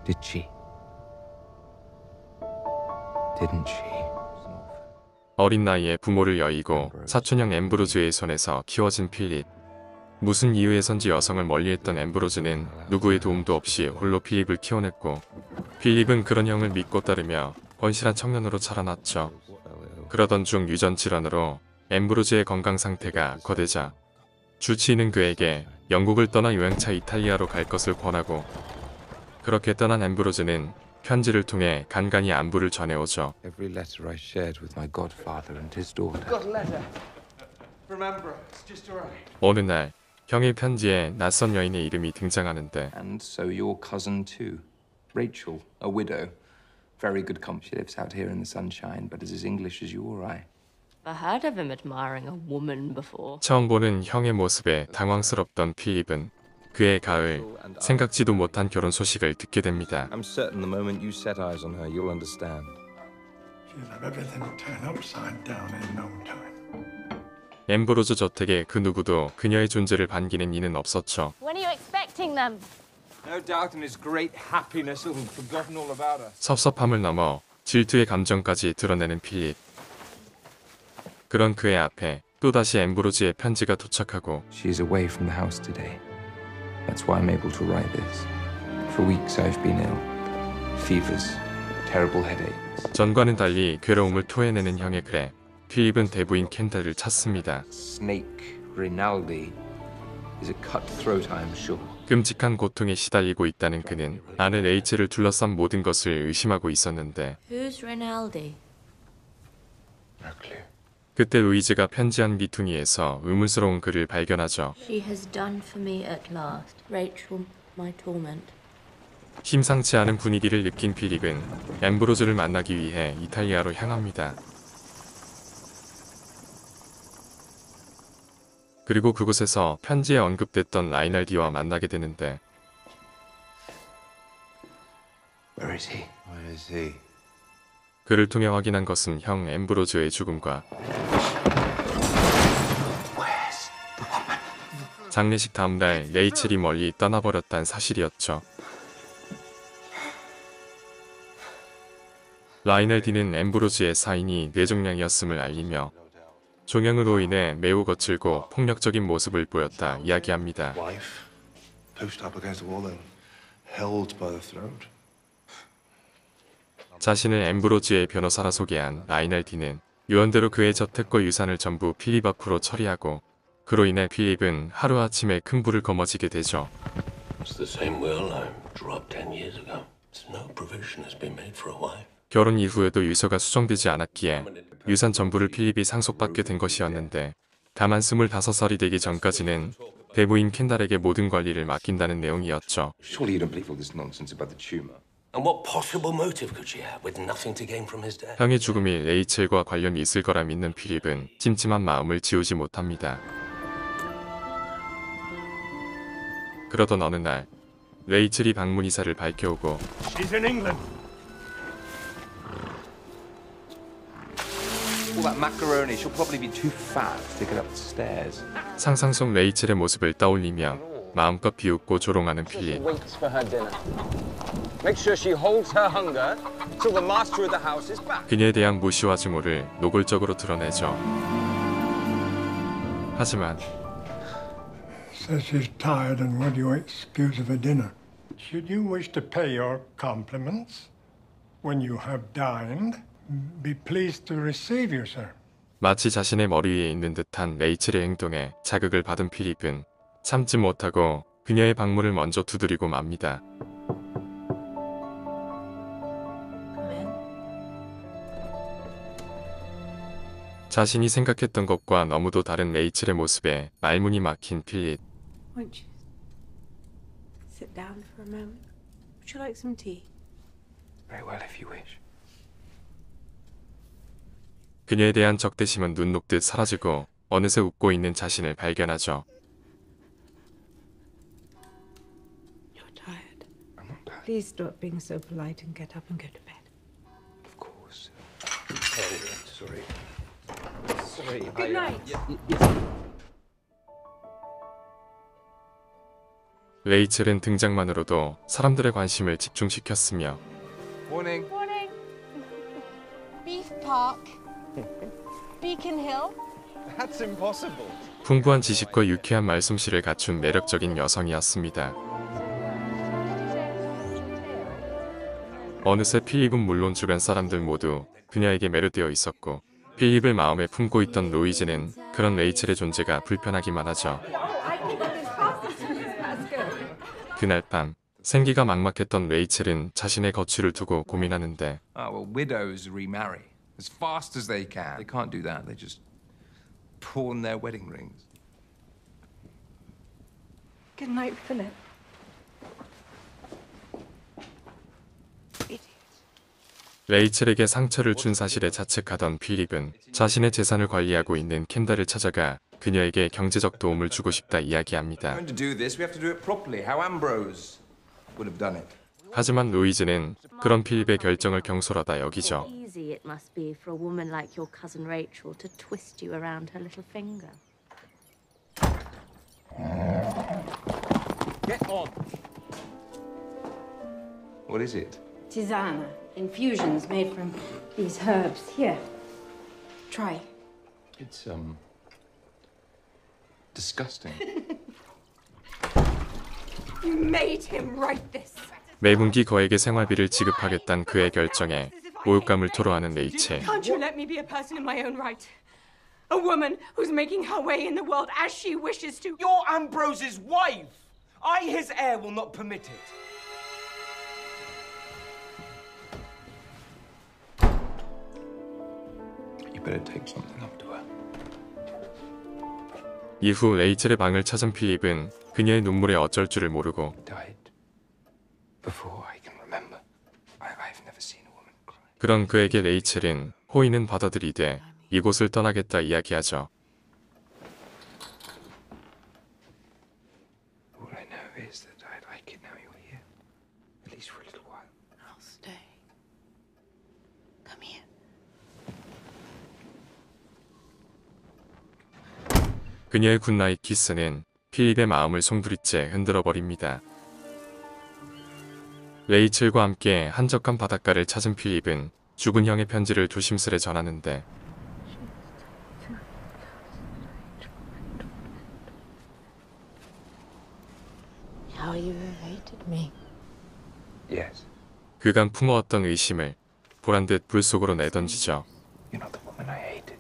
Did she? Didn't she? 어린 나이에 부모를 여의고 사촌형 엠브로즈의 손에서 키워진 필립. 무슨 이유에선지 여성을 멀리했던 엠브로즈는 누구의 도움도 없이 홀로 필립을 키워냈고, 필립은 그런 형을 믿고 따르며 건실한 청년으로 자라났죠. 그러던 중 유전 질환으로 엠브로즈의 건강 상태가 악화되자 주치의는 그에게 영국을 떠나 여행차 이탈리아로 갈 것을 권하고, 그렇게 떠난 엠브로즈는 편지를 통해 간간히 안부를 전해오죠. Every letter I shared with my godfather and his daughter. Got a letter from Ambrose just arrived. 어느 날 형의 편지에 낯선 여인의 이름이 등장하는데, And so your cousin too, Rachel, a widow. Very good comp. She lives out here in the sunshine, but is as English as you or I. I heard of him admiring a woman before. 처음 보는 형의 모습에 당황스럽던 필립은 그의 가을, 생각지도 못한 결혼 소식을 듣게 됩니다. I'm certain the moment you set eyes on her, you'll understand. She'll have everything turn upside down in no time. 엠브로즈 저택에 그 누구도 그녀의 존재를 반기는 이는 없었죠. When are you expecting them? No doubt in his great happiness he'll have forgotten all about us. 섭섭함을 넘어 질투의 감정까지 드러내는 필립. 그런 그의 앞에 또다시 엠브로즈의 편지가 도착하고, She's away from the house today. That's why I'm able to write this. For weeks I've been ill. Fevers, terrible headaches. 전과는 달리 괴로움을 토해내는 형의 글에 필립은 대부인 켄달을 찾습니다. Snake Rinaldi is a cutthroat, I'm sure. 끔찍한 고통에 시달리고 있다는 그는 아내 레이첼을 둘러싼 모든 것을 의심하고 있었는데, Who's Rinaldi? No clue. 그때 루이즈가 편지한 귀퉁이에서 의문스러운 글을 발견하죠. She has done for me at last. Rachel, my torment. 심상치 않은 분위기를 느낀 필립은 엠브로즈를 만나기 위해 이탈리아로 향합니다. 그리고 그곳에서 편지에 언급됐던 라이날디와 만나게 되는데, Where is he? Where is he? 그를 통해 확인한 것은 형 엠브로즈의 죽음과 장례식 다음날 레이첼이 멀리 떠나버렸다는 사실이었죠. 라이널디는 엠브로즈의 사인이 뇌종양이었음을 알리며 종양으로 인해 매우 거칠고 폭력적인 모습을 보였다 이야기합니다. Wife, pushed up against the wall and held by the throat. 자신을 엠브로즈의 변호사라 소개한 라이널디는 유언대로 그의 저택과 유산을 전부 필립 앞으로 처리하고, 그로 인해 필립은 하루아침에 큰 불을 거머쥐게 되죠. It's the same will I dropped 10 years ago. No provision has been made for a wife. 결혼 이후에도 유서가 수정되지 않았기에 유산 전부를 필립이 상속받게 된 것이었는데, 다만 25살이 되기 전까지는 대부인 켄달에게 모든 관리를 맡긴다는 내용이었죠. Surely you don't believe all this nonsense about the tumor. And what possible motive could she have with nothing to gain from his death? 형의 죽음이 레이첼과 관련이 있을 거라 믿는 필립은 찜찜한 마음을 지우지 못합니다. 그러던 어느 날 레이첼이 방문 이사를 밝혀오고, She's in England. All that macaroni, she'll probably be too fat to take it up the stairs. 상상 속 레이첼의 모습을 떠올리며 마음껏 비웃고 조롱하는 필립. Waits for her dinner. Make sure she holds her hunger till the master of the house is back. 그녀에 대한 무시와 증오를 노골적으로 드러내죠. 하지만 Says she's tired and would you excuse of a dinner. Should you wish to pay your compliments when you have dined, be pleased to receive you, sir. 마치 자신의 머리 위에 있는 듯한 레이첼의 행동에 자극을 받은 필립은 참지 못하고 그녀의 방문을 먼저 두드리고 맙니다. Come in. 자신이 생각했던 것과 너무도 다른 레이첼의 모습에 말문이 막힌 필립. Won't you sit down for a moment? Would you like some tea? Very well, if you wish. 그녀에 대한 적대심은 눈 녹듯 사라지고 어느새 웃고 있는 자신을 발견하죠. You're tired. I'm not tired. Please stop being so polite and get up and go to bed. Of course. Sorry. Sorry. Good night. 레이첼은 등장만으로도 사람들의 관심을 집중시켰으며 Morning. Morning. Beef Park. Beacon Hill. That's impossible. 풍부한 지식과 유쾌한 말솜씨를 갖춘 매력적인 여성이었습니다. 어느새 필립은 물론 주변 사람들 모두 그녀에게 매료되어 있었고 필립을 마음에 품고 있던 로이즈는 그런 레이첼의 존재가 불편하기만 하죠. 그날 밤 생기가 막막했던 레이첼은 자신의 거취를 두고 고민하는데 Ah, well, widows remarry as fast as they can. They can't do that. They just pawn their wedding rings. Good night, Philip. 레이첼에게 상처를 준 사실에 자책하던 필립은 자신의 재산을 관리하고 있는 켄달을 찾아가 그녀에게 경제적 도움을 주고 싶다 이야기합니다. Going to do this, we have to do it properly. How Ambrose would have done it. 하지만 로이즈는 그런 필립의 결정을 경솔하다 여기죠. Easy it must be for a woman like your cousin Rachel to twist you around her little finger. Get on. What is it? Tisana, infusions made from these herbs. Here, try. It's disgusting. You made him write this. 매분기 거액의 생활비를 지급하겠다는 그의 결정에 모욕감을 토로하는 레이첼. Can't you let me be a person in my own right? A woman who's making her way in the world as she wishes to. You're Ambrose's wife. I, his heir, will not permit it. You better take something up to her. 이후 레이첼의 방을 찾은 필립은 그녀의 눈물에 어쩔 줄을 모르고 Died before I can remember. I've never seen a woman cry. 그런 그에게 레이첼은 호의는 받아들이되 이곳을 떠나겠다 이야기하죠. All I know is that I like it now you're here. At least for a little while. I'll stay. Come here. 그녀의 굿나잇 키스는 필립의 마음을 송두리째 흔들어 버립니다. 레이첼과 함께 한적한 바닷가를 찾은 필립은 죽은 형의 편지를 조심스레 전하는데 How you hated me. Yes. 그간 품어왔던 의심을 보란듯 불 속으로 내던지죠. You're not the woman I hated.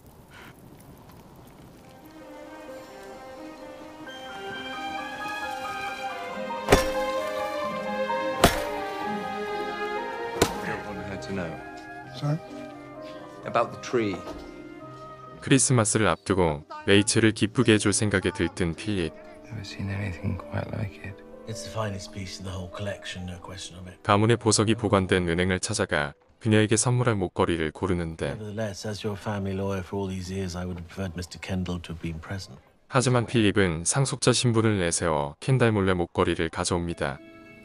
I don't want her to know. Sorry? About the tree. 크리스마스를 앞두고 레이첼을 기쁘게 해줄 생각에 들뜬 필립. Never seen anything quite like it. It's the finest piece in the whole collection, no question of it. 가문의 보석이 보관된 은행을 찾아가 그녀에게 선물할 목걸이를 고르는데 Nevertheless, as your family lawyer for all these years, I would have preferred Mr. Kendall to have been present. 하지만 필립은 상속자 신분을 내세워 켄달 몰래 목걸이를 가져옵니다.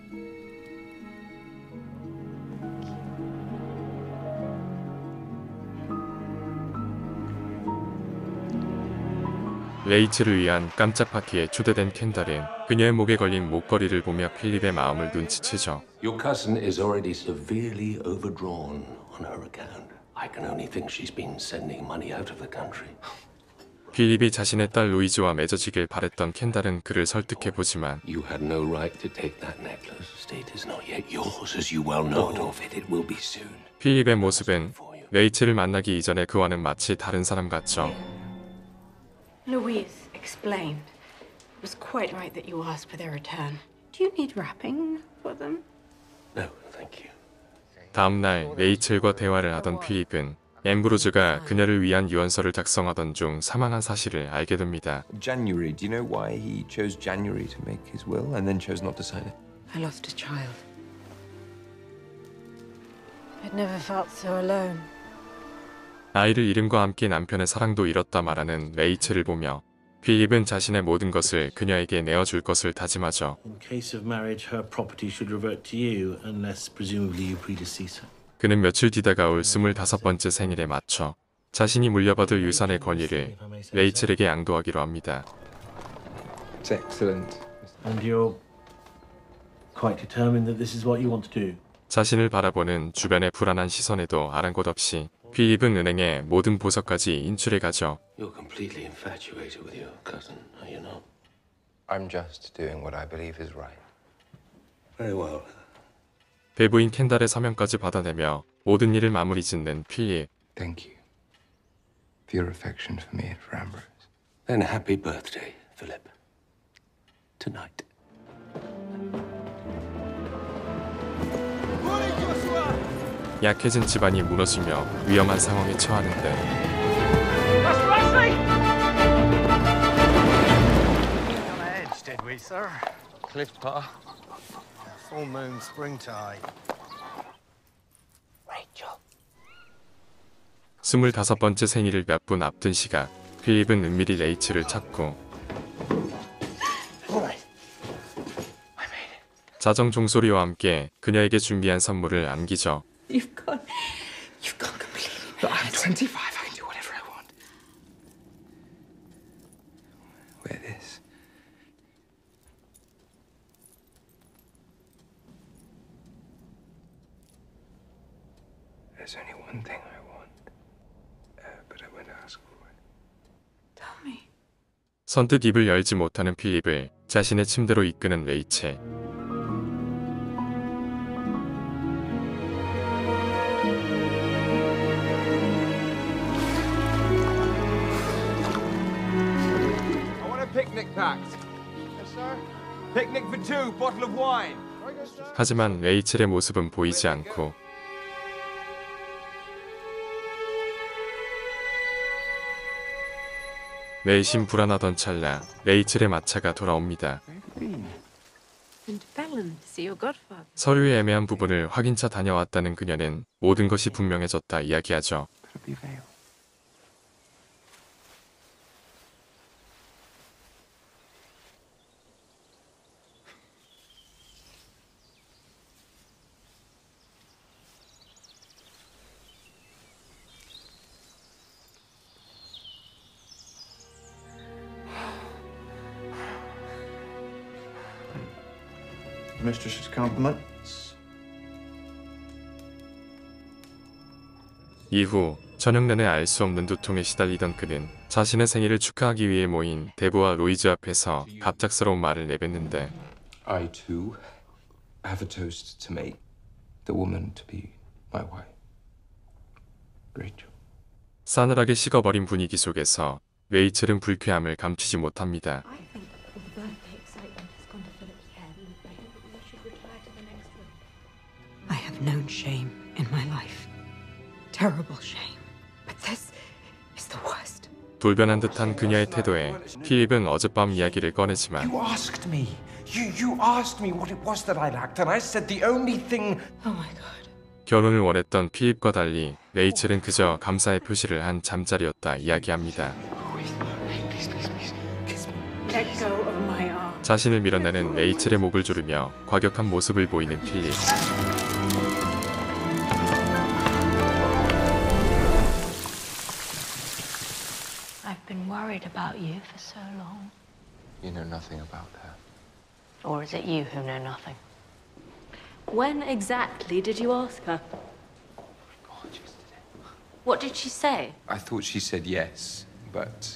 레이첼을 위한 깜짝 파티에 초대된 켄달은 그녀의 목에 걸린 목걸이를 보며 필립의 마음을 눈치채죠. Your cousin is already severely overdrawn on her account. I can only think she's been sending money out of the country. 필립이 자신의 딸 로이즈와 맺어지길 바랬던 켄달은 그를 설득해보지만 You had no right to take that necklace. The estate is not yet yours, as you well know. Not of it, it will be soon. 필립의 모습은 레이첼을 만나기 이전에 그와는 마치 다른 사람 같죠. Louise explained. It was quite right that you asked for their return. Do you need wrapping for them? No, thank you. 다음날 레이첼과 대화를 하던 필립은 엠브로즈가 그녀를 위한 유언서를 작성하던 중 사망한 사실을 알게 됩니다. January. Do you know why he chose January to make his will and then chose not to sign it? I lost a child. I'd never felt so alone. 아이를 잃음과 함께 남편의 사랑도 잃었다 말하는 레이첼을 보며 필립은 자신의 모든 것을 그녀에게 내어줄 것을 다짐하죠. In case of marriage, her property should revert to you unless presumably you predecease her. 그는 며칠 뒤 다가올 25번째 생일에 맞춰 자신이 물려받을 유산의 권리를 레이첼에게 양도하기로 합니다. It's excellent. And your quite determined that this is what you want to do. 자신을 바라보는 주변의 불안한 시선에도 아랑곳 없이 필립은 은행의 모든 보석까지 인출해 가죠. You're completely infatuated with your cousin, are you not? I'm just doing what I believe is right. Very well. 배부인 켄달의 서명까지 받아내며 모든 일을 마무리 짓는 필립. Thank you for your affection for me and for Ambrose. Then happy birthday, Philip. Tonight. 약해진 집안이 무너지며 위험한 상황에 처하는데 Did we, sir? Cliff Bar. Full moon, springtide. 25번째 생일을 몇 분 앞둔 시각 필립은 은밀히 레이첼을 찾고 자정 종소리와 함께 그녀에게 준비한 선물을 안기죠. You've gone completely mad. I'm 25. I can do whatever I want. Wear this. There's only one thing I want, but I won't ask for it. Tell me. 선뜻 입을 열지 못하는 필립을 자신의 침대로 이끄는 레이첼. Picnic packed. Yes, sir. Picnic for two, bottle of wine. 하지만 레이첼의 모습은 보이지 않고 내심 불안하던 찰나 레이첼의 마차가 돌아옵니다. And Bellin, see your godfather. 서류의 애매한 부분을 확인차 다녀왔다는 그녀는 모든 것이 분명해졌다 이야기하죠. Mistress's compliments. 이후 저녁 내내 알 수 없는 두통에 시달리던 그는 자신의 생일을 축하하기 위해 모인 데브와 로이즈 앞에서 갑작스러운 말을 내뱉는데 I too have a toast to make. The woman to be my wife. Rachel. 싸늘하게 식어버린 분위기 속에서 레이첼은 불쾌함을 감추지 못합니다. I think all the birthday excitement has gone to Philip's head, and I think that we should retire to the next room. I have known shame in my life. Terrible shame. But this is the worst. 돌변한 듯한 그녀의 태도에 필립은 어젯밤 이야기를 꺼내지만 You asked me. You asked me what it was that I lacked, and I said the only thing. Oh my god. 결혼을 원했던 필립과 달리 레이첼은 그저 감사의 표시를 한 잠자리였다 이야기합니다. Let go of my arm. 자신을 밀어내는 레이첼의 목을 조르며 과격한 모습을 보이는 필립. I've been worried about you for so long. You know nothing about her. Or is it you who know nothing? When exactly did you ask her? God, yesterday. What did she say? I thought she said yes, but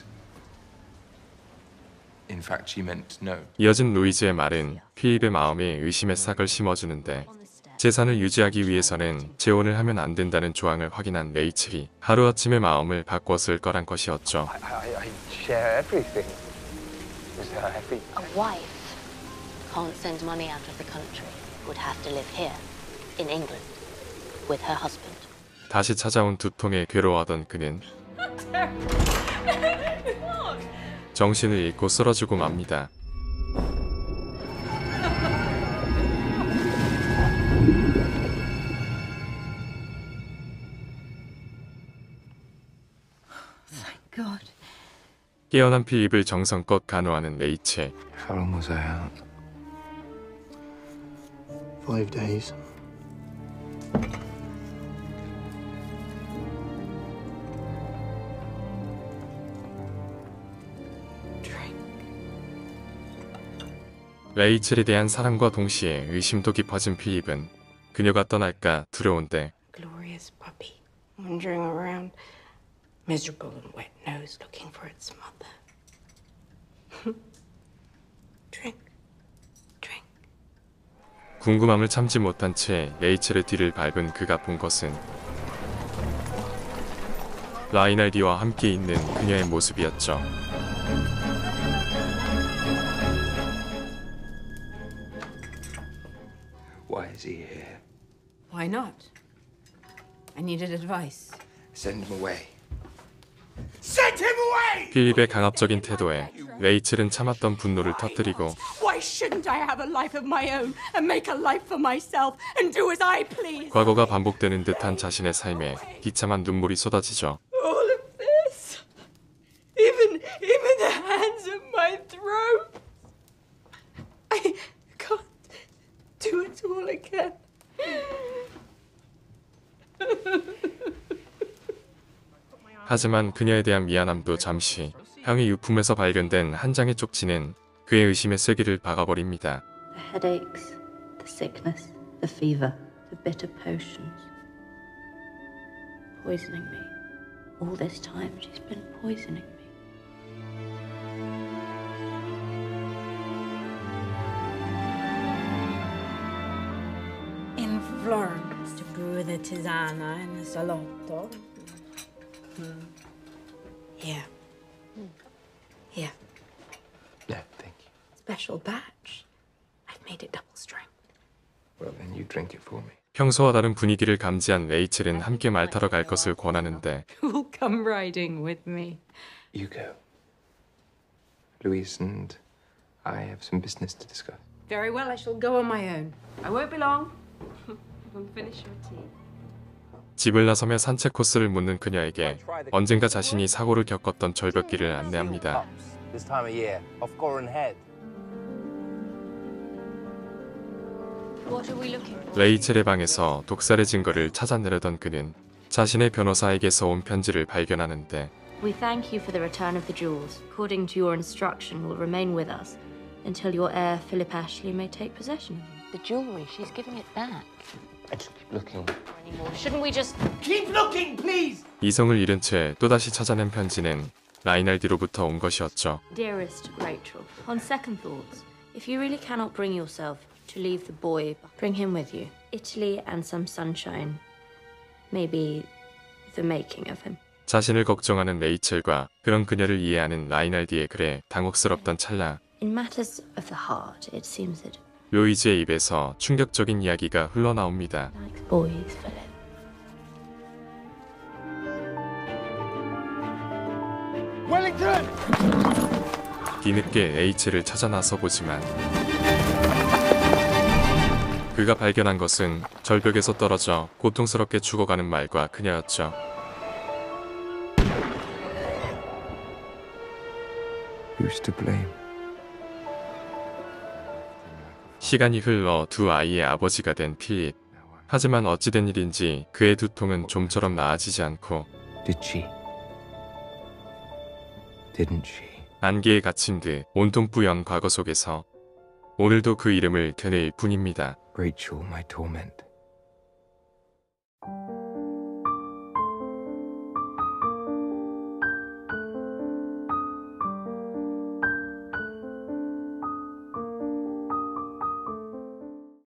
in fact she meant no. 이어진 루이즈의 말은 필립의 마음에 의심의 싹을 심어주는데 재산을 유지하기 위해서는 재혼을 하면 안 된다는 조항을 확인한 레이첼이 하루아침에 마음을 바꿨을 거란 것이었죠. I share everything with her. A wife can't send money out of the country. Would have to live here, in England, with her husband. 다시 찾아온 두통에 괴로워하던 그는 정신을 잃고 쓰러지고 맙니다. Thank God. 깨어난 필립을 정성껏 간호하는 레이첼. How long was I out? 5 days. 레이첼에 대한 사랑과 동시에 의심도 깊어진 필립은 그녀가 떠날까 두려운데 Glorious puppy, wandering around, miserable and wet-nosed, looking for its mother. Drink. 궁금함을 참지 못한 채 레이첼의 뒤를 밟은 그가 본 것은 라이날디와 함께 있는 그녀의 모습이었죠. Why is he here? Why not? I needed advice. Send him away. Send him away! 필립의 강압적인 태도에 레이첼은 참았던 분노를 터뜨리고 Why shouldn't I have a life of my own and make a life for myself and do as I please? 과거가 반복되는 듯한 자신의 삶에 비참한 눈물이 쏟아지죠. All of this, even the hands at my throat. I can't do it all again. 하지만 그녀에 대한 미안함도 잠시 향의 유품에서 발견된 한 장의 쪽지는 그의 의심의 쐐기를 박아버립니다. The headaches, the sickness, the fever, the bitter potions. Poisoning me. All this time she's been poisoning me. In Florence, to brew the tisana in the salotto. Here. Here. Yeah, thank you. Special batch. I've made it double strength. Well, then you drink it for me. 평소와 다른 분위기를 감지한 레이첼은 함께 말 타러 갈 것을 권하는데 Who'll come riding with me? You go. Louise and I have some business to discuss. Very well, I shall go on my own. I won't be long. Finish your tea. 집을 나서며 산책 코스를 묻는 그녀에게 언젠가 자신이 사고를 겪었던 절벽길을 안내합니다. This time of year, off Goran Head. What are we looking for? 레이첼의 방에서 독살의 증거를 찾아내려던 그는 자신의 변호사에게서 온 편지를 발견하는데 We thank you for the return of the jewels. According to your instruction, will remain with us until your heir, Philip Ashley, may take possession of them. The jewelry, she's giving it back. I just keep looking. Anymore. Shouldn't we just... Keep looking, please! 이성을 잃은 채 또다시 찾아낸 편지는 라이날디로부터 온 것이었죠. Dearest Rachel, on second thoughts, if you really cannot bring yourself to leave the boy, bring him with you. Italy and some sunshine. Maybe the making of him. 자신을 걱정하는 레이첼과 그런 그녀를 이해하는 라이날디의 글에 당혹스럽던 찰나 In matters of the heart, it seems that 로이즈의 입에서 충격적인 이야기가 흘러나옵니다. likes boys, Philip. Wellington! 뒤늦게 레이첼을 찾아 나서 보지만 그가 발견한 것은 절벽에서 떨어져 고통스럽게 죽어가는 말과 그녀였죠. Who's to blame? 시간이 흘러 두 아이의 아버지가 된 필립. 하지만 어찌된 일인지 그의 두통은 좀처럼 나아지지 않고 Did she? Didn't she? 안개에 갇힌 듯 온통 뿌연 과거 속에서 오늘도 그 이름을 되뇌일 뿐입니다. Rachel, my torment.